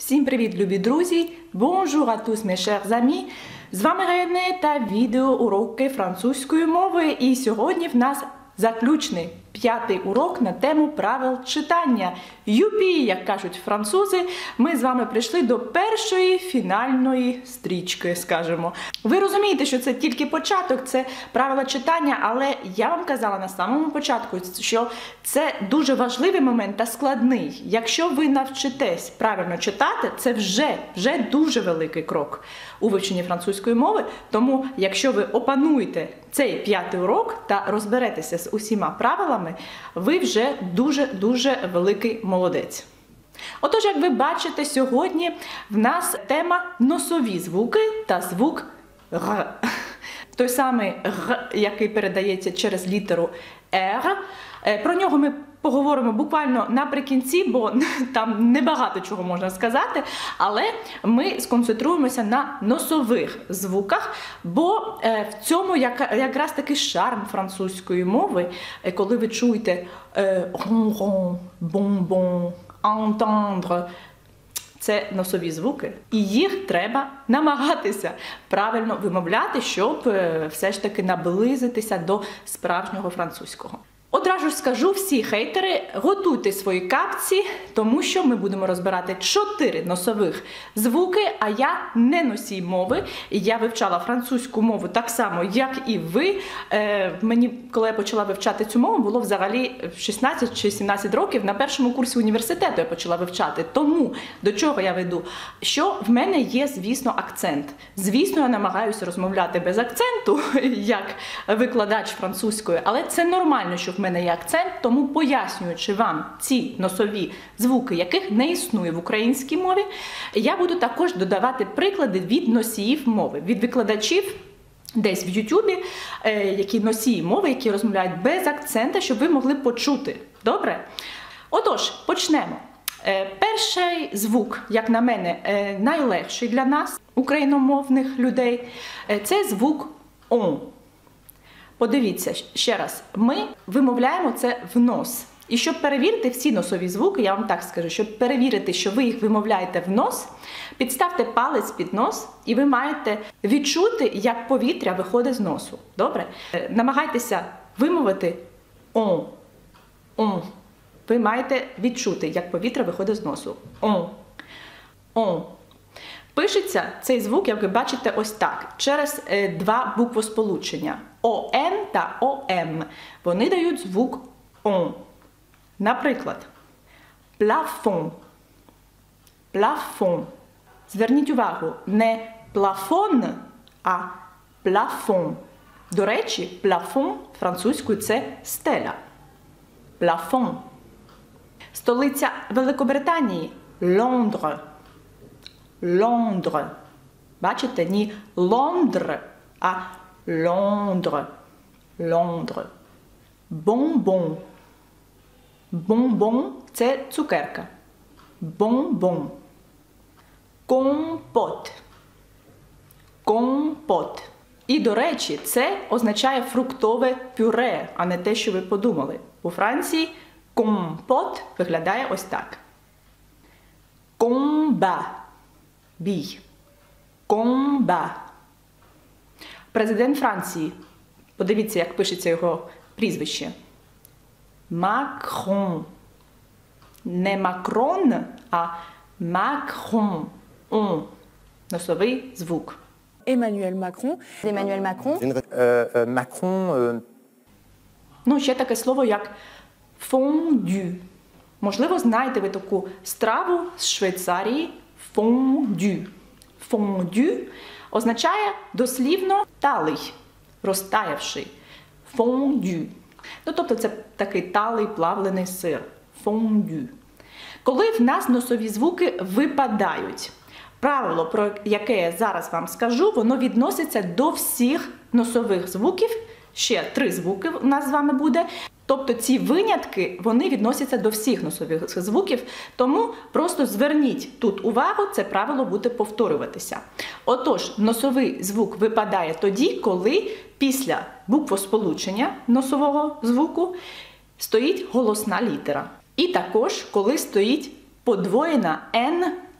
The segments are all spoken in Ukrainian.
Всім привіт, любі друзі! Bonjour à tous, mes chers amis! З вами Рене та відео уроки французької мови. І сьогодні в нас заключний 5-й урок на тему правил читання. Юпі, як кажуть французи, ми з вами прийшли до першої фінальної стрічки, скажімо. Ви розумієте, що це тільки початок, це правила читання, але я вам казала на самому початку, що це дуже важливий момент та складний. Якщо ви навчитесь правильно читати, це вже дуже великий крок у вивченні французької мови. Тому, якщо ви опануєте цей 5-й урок та розберетеся з усіма правилами, ви вже дуже великий молодець. Отож, як ви бачите, сьогодні в нас тема носові звуки та звук Р. Той самий Р, який передається через літеру Р. Про нього ми поговоримо буквально наприкінці, бо там небагато чого можна сказати, але ми сконцентруємося на носових звуках, бо в цьому якраз таки шарм французької мови, коли ви чуєте ron-ron, bon-bon, entendre. Це носові звуки, і їх треба намагатися правильно вимовляти, щоб все ж таки наблизитися до справжнього французького. Одразу ж скажу, всі хейтери, готуйте свої капці, тому що ми будемо розбирати 4 носових звуки, а я не носій мови. Я вивчала французьку мову так само, як і ви. Мені, коли я почала вивчати цю мову, було взагалі 16 чи 17 років. На першому курсі університету я почала вивчати. Тому, до чого я веду? Що в мене є, звісно, акцент. Звісно, я намагаюся розмовляти без акценту, як викладач французької, але це нормально, що в мене є акцент, тому пояснюючи вам ці носові звуки, яких не існує в українській мові, я буду також додавати приклади від носіїв мови, від викладачів десь в Ютубі, які носії мови, які розмовляють без акцента, щоб ви могли почути. Добре? Отож, почнемо. Перший звук, як на мене, найлегший для нас, україномовних людей, це звук «он». Подивіться ще раз, ми вимовляємо це в нос. І щоб перевірити всі носові звуки, я вам так скажу, щоб перевірити, що ви їх вимовляєте в нос, підставте палець під нос, і ви маєте відчути, як повітря виходить з носу. Добре? Намагайтеся вимовити «он», «он». Ви маєте відчути, як повітря виходить з носу. «Он», «он». Пишеться цей звук, як ви бачите, ось так, через 2 буквосполучення. ОН та ОМ. Вони дають звук «он». Наприклад, плафон. Плафон. Зверніть увагу, не плафон, а плафон. До речі, плафон французькою – це стеля. Плафон. Столиця Великобританії – Лондр. Лондр. Бачите, не Лондр, а Лондр. Лондр. Бонбон. Бонбон – це цукерка. Бонбон. Компот. Компот. І, до речі, це означає фруктове пюре, а не те, що ви подумали. У Франції компот виглядає ось так. Комба. Бій. Комба. Президент Франції. Подивіться, як пишеться його прізвище. Макрон. Не Макрон, а Макрон. Он. Носовий звук. Emmanuel Macron. Emmanuel Macron. Macron. Ну, ще таке слово, як фондю. Можливо, знаєте ви таку страву з Швейцарії. Фондю. Фондю означає дослівно талий, розтаявший. Фондю. Ну, тобто це такий талий плавлений сир. Фондю. Коли в нас носові звуки випадають, правило, про яке я зараз вам скажу, воно відноситься до всіх носових звуків. Ще 3 звуки у нас з вами буде. Тобто ці винятки, вони відносяться до всіх носових звуків, тому просто зверніть тут увагу, це правило буде повторюватися. Отож, носовий звук випадає тоді, коли після буквосполучення носового звуку стоїть голосна літера. І також, коли стоїть подвоєна «н»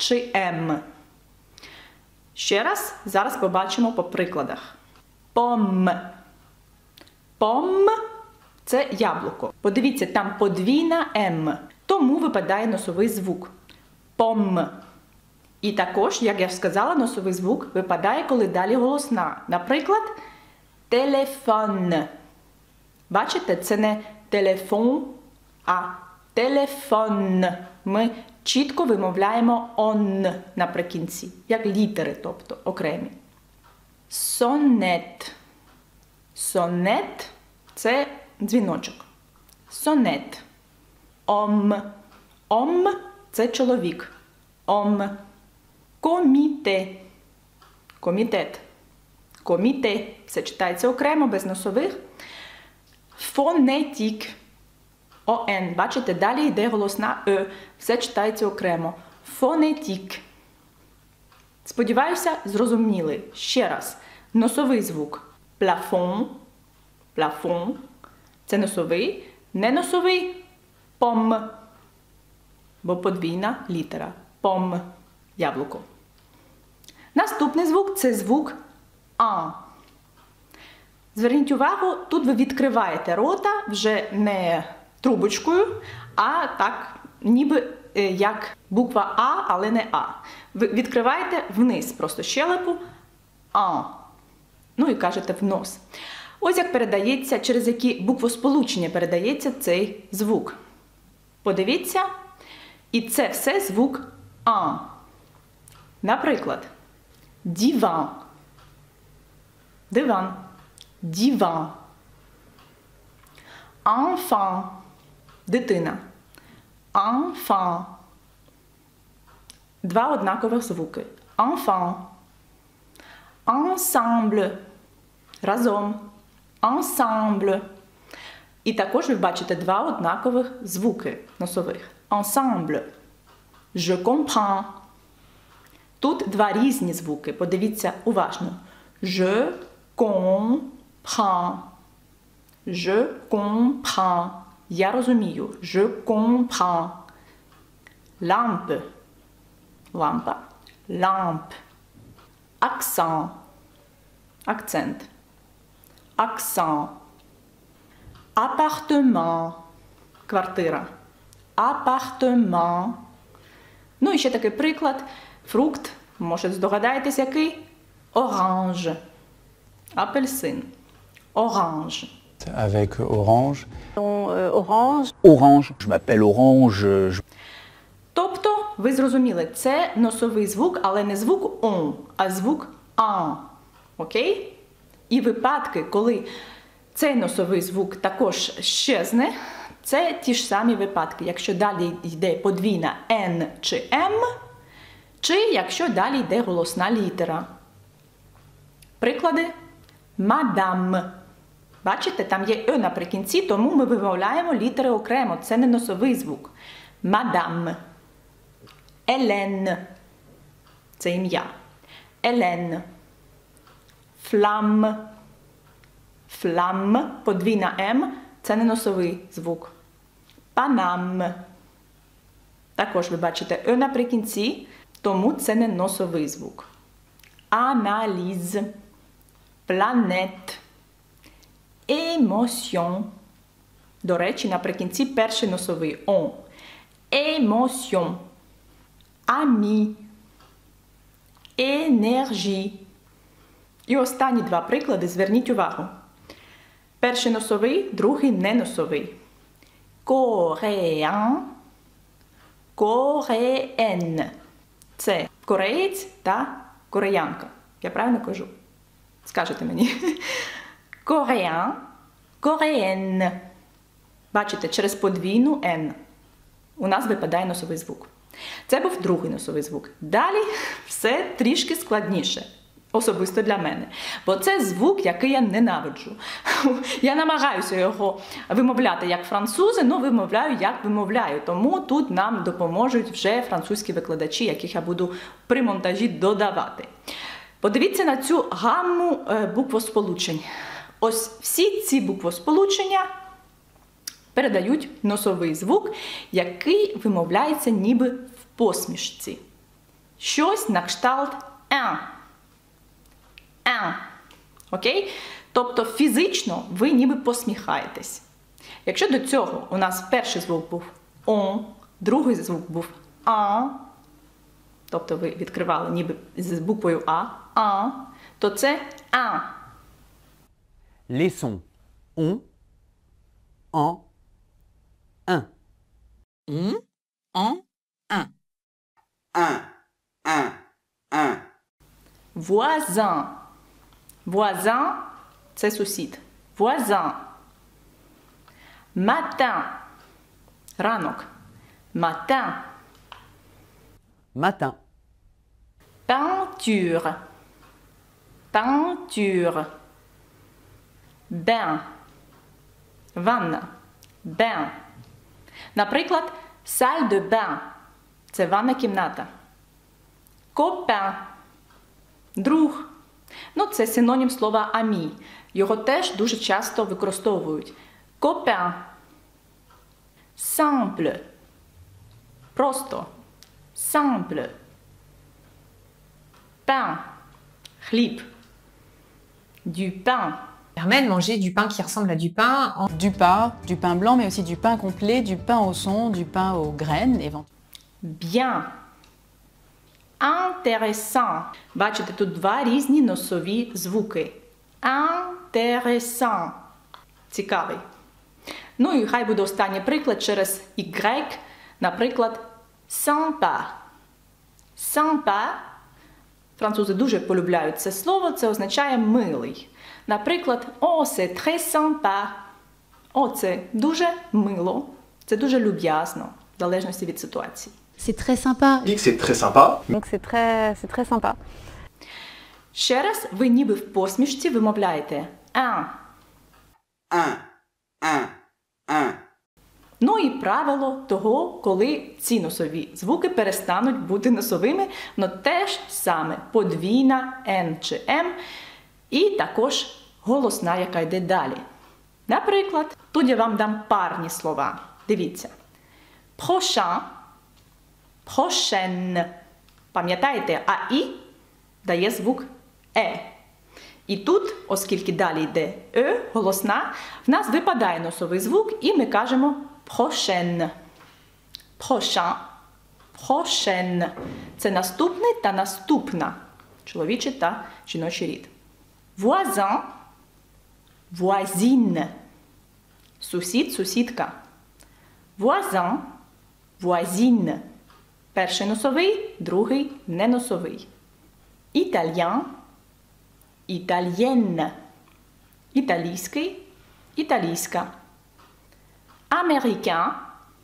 чи М. Ще раз, зараз побачимо по прикладах. Пом. Пом – це яблуко. Подивіться, там подвійна М, тому випадає носовий звук. Пом. І також, як я сказала, носовий звук випадає, коли далі голосна. Наприклад, телефон. Бачите, це не телефон, а телефон. Ми чітко вимовляємо «он» наприкінці, як літери, тобто окремі. Сонет. Сонет – це дзвіночок. Сонет. Ом. Ом – це чоловік. Ом. Коміте. Комітет. Коміте. Все читається окремо, без носових. Фонетік. ОН. Бачите, далі йде голосна Е. Все читається окремо. Фонетік. Сподіваюся, зрозуміли. Ще раз. Носовий звук. Плафон. Плафон. Це носовий. Не носовий. Пом. Бо подвійна літера. Пом. Яблуко. Наступний звук – це звук А. Зверніть увагу, тут ви відкриваєте рота вже не трубочкою, а так, ніби як буква А, але не А. Ви відкриваєте вниз просто щелепу А. Ну і кажете в нос. Ось як передається, через які буквосполучення передається цей звук. Подивіться, і це все звук А. Наприклад, диван. Диван. Диван. Enfant. Дитина. Enfant. Два однакових звуки. Enfant. Ensemble. Разом. Ensemble. І також ви бачите два однакових звуки носових. Ensemble. Je comprends. Тут два різні звуки. Подивіться уважно. Je comprends. Je comprends. Я розумію. Je comprends. Lampe. Лампа. Lampe. Accent. Акцент. Accent. Appartement. Квартира. Appartement. Ну і ще такий приклад. Фрукт. Може здогадаєтесь, який? Оранж. Апельсин. Оранж. Avec orange. Orange. Orange. Je m'appelle Orange. Тобто, ви зрозуміли, це носовий звук, але не звук «он», а звук «ан». Окей? І випадки, коли цей носовий звук також щезне, це ті ж самі випадки, якщо далі йде подвійна «н» чи «м», чи якщо далі йде голосна літера. Приклади. Мадам. Бачите, там є «е» наприкінці, тому ми вимовляємо літери окремо. Це не носовий звук. Мадам. Елен. Це ім'я. Елен. Флам. Флам. Подвійна «м». Це не носовий звук. Панам. Також ви бачите «е» наприкінці, тому це не носовий звук. Аналіз. Планет. Емоціон. До речі, наприкінці перший носовий «он». Емоціон. Амі. Енержі. І останні два приклади, зверніть увагу. Перший носовий, другий не носовий. Кореян. Кореен. Це кореєць та кореянка. Я правильно кажу? Скажете мені. Кореян. Кореен. Бачите, через подвійну «н» у нас випадає носовий звук. Це був другий носовий звук. Далі все трішки складніше. Особисто для мене. Бо це звук, який я ненавиджу. Я намагаюся його вимовляти як французи, але вимовляю, як вимовляю. Тому тут нам допоможуть вже французькі викладачі, яких я буду при монтажі додавати. Подивіться на цю гамму буквосполучень. Ось всі ці буквосполучення передають носовий звук, який вимовляється ніби в посмішці. щось на кшталт «un». «Un». Окей? Тобто фізично ви ніби посміхаєтесь. Якщо до цього у нас перший звук був «on», другий звук був «a», тобто ви відкривали ніби з буквою «а», то це «un». Les sons on, en, un. On, en, un. Un. Voisin. Voisin – це сусід. Voisin. Matin. Ранок. Matin. Matin. Peinture. Peinture. Bain. Ванна. Bain. Наприклад, salle de bain – це ванна кімната. Copain – друг. Ну, це синонім слова амі. Його теж дуже часто використовують. Copain. Simple. Просто. Simple. Pain. Хліб. Du pain. Hermène mangeait du pain qui ressemble à du pain. Du pain blanc, mais aussi du pain complet, du pain au son, du pain aux graines, éventuellement. Bien. Intéressant. Бачите, тут два різні носові звуки. Intéressant. Цікавий. Ну і хай буде останній приклад через Y. Наприклад, sympa. Sympa. Французи дуже полюбляють це слово. Це означає милий. Наприклад, «Oh, c'est très sympa». О, це дуже мило. Це дуже люб'язно, в залежності від ситуації. C'est très sympa. Dit que c'est très sympa. Donc c'est très sympa. Ще раз, ви ніби в посмішці вимовляєте «un». Un. Ну і правило того, коли ці носові звуки перестануть бути носовими, но теж саме подвійна «н» чи «м» і також голосна, яка йде далі. Наприклад, тут я вам дам парні слова. Дивіться. Prochain, prochaine. Пам'ятаєте, «аі» дає звук «е». І тут, оскільки далі йде «е», голосна, в нас випадає носовий звук і ми кажемо «prochaine». Prochain, prochaine. Це наступний та наступна. Чоловічий та жіночий рід. Voisin, voisine. Сусід, сусідка. Voisin, voisine. Перший носовий, другий неносовий. Italien, italienne. Італійський, італійська. Américain,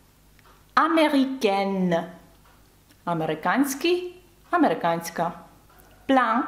américaine. Американський, американська. Plein,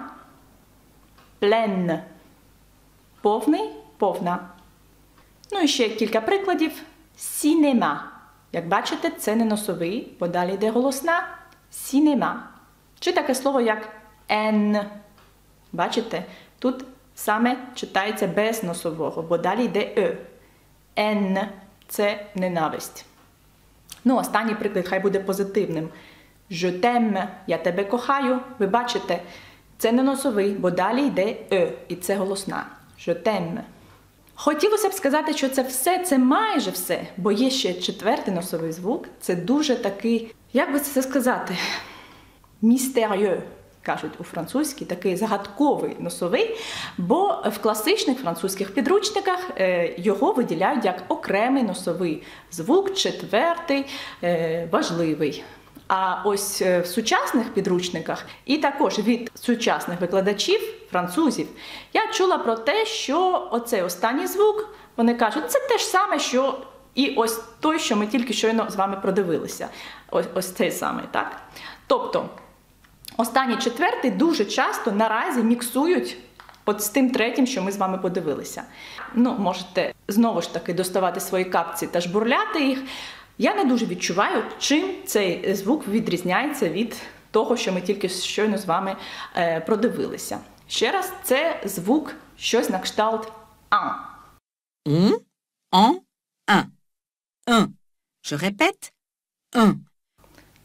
pleine. Повний, повна. Ну і ще кілька прикладів. Cinéma. Як бачите, це не носовий, бо далі йде голосна. Cinéma. Чи таке слово як «n». Бачите, тут саме читається без носового, бо далі йде «е». «N» – це ненависть. Ну, останній приклад хай буде позитивним. «Je t'aime» – «я тебе кохаю». Ви бачите, це не носовий, бо далі йде «е», і це голосна. «Je t'aime». Хотілося б сказати, що це все, це майже все, бо є ще четвертий носовий звук. Це дуже такий, як би це сказати, «mystérieux», кажуть у французькій, такий загадковий носовий, бо в класичних французьких підручниках його виділяють як окремий носовий звук, четвертий, важливий. А ось в сучасних підручниках, і також від сучасних викладачів, французів, я чула про те, що оцей останній звук, вони кажуть, це те ж саме, що і ось той, що ми тільки щойно з вами продивилися. Ось цей самий, так? Тобто, останній четвертий дуже часто наразі міксують от з тим третім, що ми з вами подивилися. Ну, можете знову ж таки доставати свої капці та жбурляти їх. Я не дуже відчуваю, чим цей звук відрізняється від того, що ми тільки щойно з вами продивилися. Ще раз, це звук щось на кшталт «un». On, en, un. Un. Je répète, un.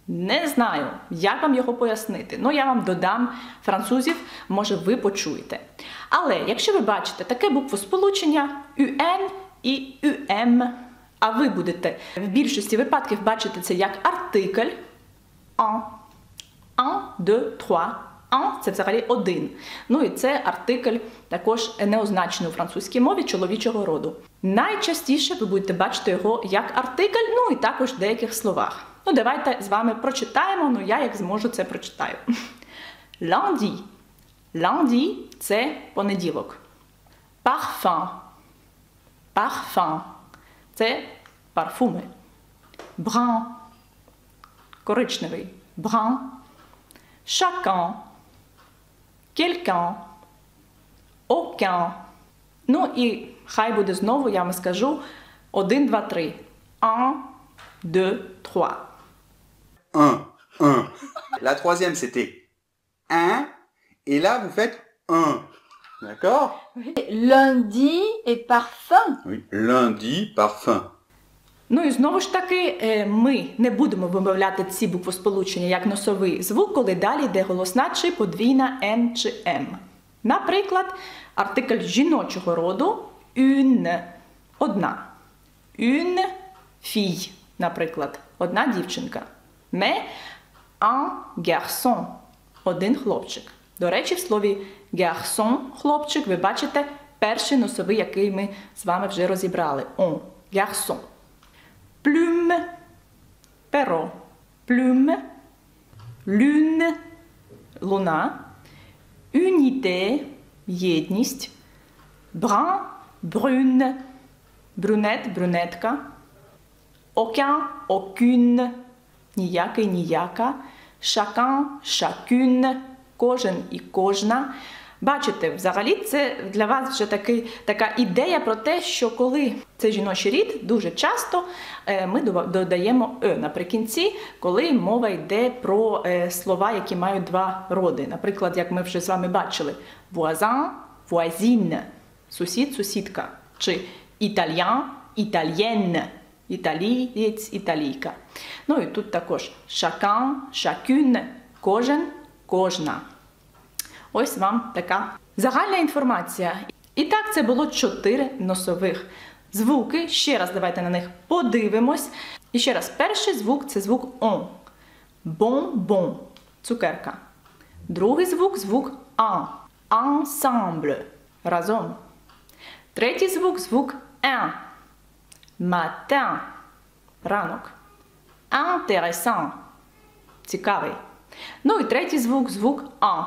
Не знаю, як вам його пояснити. Ну, я вам додам французів, може ви почуєте. Але якщо ви бачите таке буквосполучення UN і UM, а ви будете в більшості випадків бачити це як артикль un. Un, deux, trois. Un – це взагалі один. Ну і це артикль також неозначений у французькій мові чоловічого роду. Найчастіше ви будете бачити його як артикль, ну і також в деяких словах. Ну давайте з вами прочитаємо, ну я як зможу це прочитаю. Lundi. Lundi – це понеділок. Parfum. Parfum – це парфуми. Brun – коричневий. Brun. Chacun, quelqu'un, aucun. Ну і хай буде знову, я вам скажу, 1, 2, 3. 1, 2, 3. Un, un. La troisième, c'était un. Et là, vous faites un. D'accord? Lundi et parfum. Oui. Lundi, parfum. Ну і знову ж таки, ми не будемо вимовляти ці буквосполучення як носовий звук, коли далі йде голосна чи подвійна N чи M. Наприклад, артикль жіночого роду une – одна. Une fille, наприклад, одна дівчинка. Mais un garçon – один хлопчик. До речі, в слові garçon – хлопчик, ви бачите перший носовий, який ми з вами вже розібрали. On – garçon. Plume, перо, plume, lune, луна, unité, єдність, brun, brune, брюнет, брюнетка, aucun, aucune, ніякий, ніяка, chacun, chacune, кожен і кожна. Бачите, взагалі це для вас вже така ідея про те, що коли це жіночий рід, дуже часто ми додаємо «е» наприкінці, коли мова йде про слова, які мають два роди. Наприклад, як ми вже з вами бачили, voisin, voisine, сусід, сусідка, чи italien, italienne, італієць, італійка. Ну і тут також chacun, chacune, кожен, кожна. Ось вам така загальна інформація. І так, це було 4 носових звуки. Ще раз давайте на них подивимось. І ще раз, перший звук – це звук «on». Bonbon – цукерка. Другий звук – звук «un». Ensemble – разом. Третій звук – звук «un». Matin – ранок. Intéressant – цікавий. Ну і третій звук – звук «un».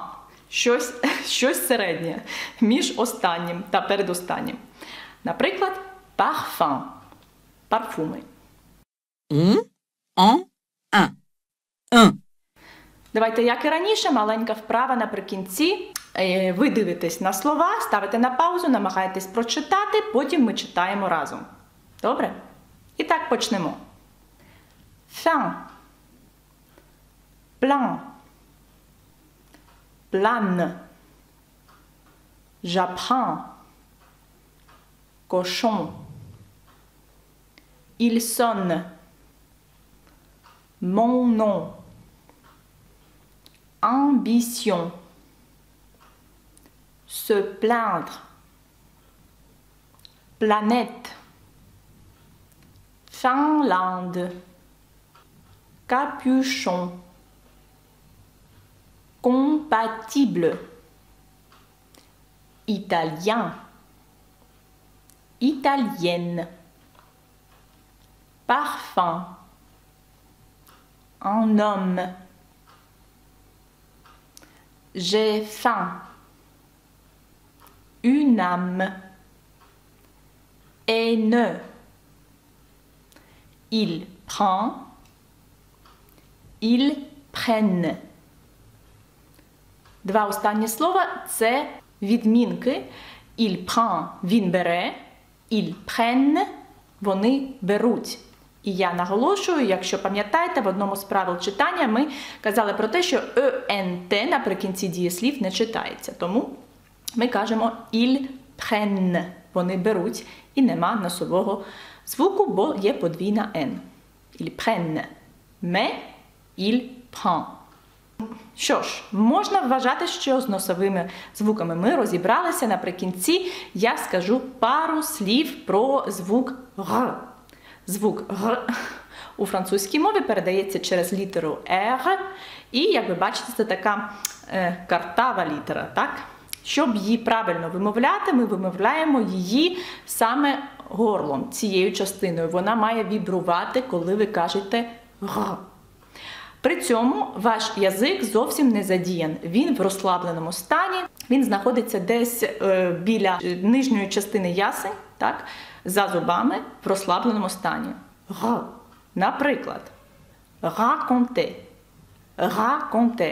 Щось середнє між останнім та передостаннім. Наприклад, parfum – парфуми. On, en, un. Un. Давайте, як і раніше, маленька вправа наприкінці. Ви дивитесь на слова, ставите на паузу, намагаєтесь прочитати, потім ми читаємо разом. Добре? І так почнемо. Fin. Plein. Plane. J'apprends. Cochon. Il sonne. Mon nom. Ambition. Se plaindre. Planète. Finlande. Capuchon. Compatible. Italien. Italienne. Parfum. Un homme. J'ai faim. Une âme. Haineux. Il prend. Ils prennent. Два останні слова – це відмінки. Il prend – він бере, ils prennent – вони беруть. І я наголошую, якщо пам'ятаєте, в одному з правил читання ми казали про те, що «ent» наприкінці дієслів не читається. Тому ми кажемо «ils prennent» – вони беруть, і нема носового звуку, бо є подвійна «n». «Ils prennent». Mais Il prend. Що ж, можна вважати, що з носовими звуками ми розібралися. Наприкінці я скажу пару слів про звук «р». Звук «р» у французькій мові передається через літеру «р», і, як ви бачите, це така картава літера, так? Щоб її правильно вимовляти, ми вимовляємо її саме горлом, цією частиною. Вона має вібрувати, коли ви кажете «р». При цьому ваш язик зовсім не задіян. Він в розслабленому стані, він знаходиться десь біля нижньої частини ясен, так, за зубами, в розслабленому стані. «Р». Наприклад, «raconter», «raconter»,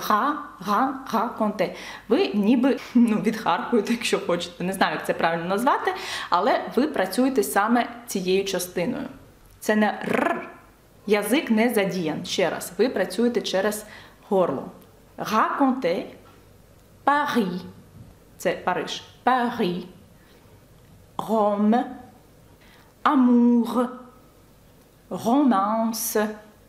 «raconter». Ви ніби відхаркуєте, якщо хочете. Не знаю, як це правильно назвати, але ви працюєте саме цією частиною. Це не «р». Язик не задіян. Ще раз, ви працюєте через горло. Raconter, Paris. Це Париж. Paris. Rome. Amour. Romance.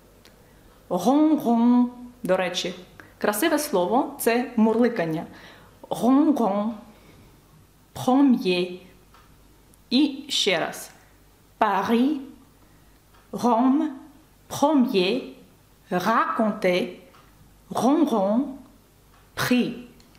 Ronron. До речі, красиве слово – це мурликання. Ronron. Premier. І ще раз. Paris. Rome. Premier, raconter, ronron, prix.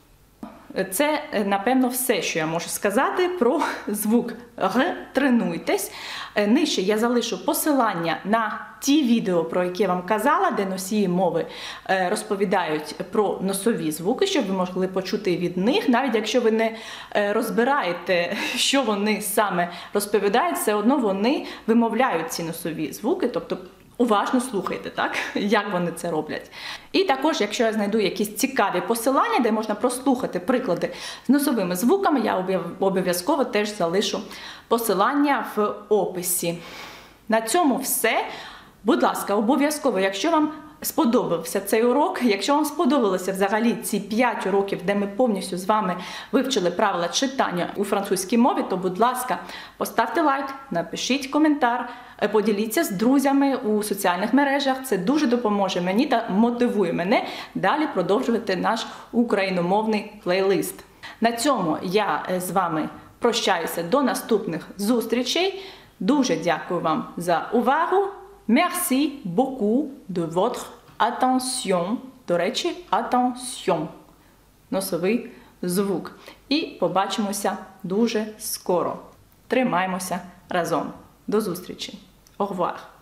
Це, напевно, все, що я можу сказати про звук «р». Тренуйтесь. Нижче я залишу посилання на ті відео, про які я вам казала, де носії мови розповідають про носові звуки, щоб ви могли почути від них. Навіть якщо ви не розбираєте, що вони саме розповідають, все одно вони вимовляють ці носові звуки, тобто уважно слухайте, так, як вони це роблять. І також, якщо я знайду якісь цікаві посилання, де можна прослухати приклади з носовими звуками, я обов'язково теж залишу посилання в описі. На цьому все. Будь ласка, обов'язково, якщо вам сподобався цей урок, якщо вам сподобалося взагалі ці 5 уроків, де ми повністю з вами вивчили правила читання у французькій мові, то, будь ласка, поставте лайк, напишіть коментар, поділіться з друзями у соціальних мережах. Це дуже допоможе мені та мотивує мене далі продовжувати наш україномовний плейлист. На цьому я з вами прощаюся до наступних зустрічей. Дуже дякую вам за увагу. Merci beaucoup de votre attention. До речі, attention. Носовий звук. І побачимося дуже скоро. Тримаємося разом. До зустрічі. Au revoir.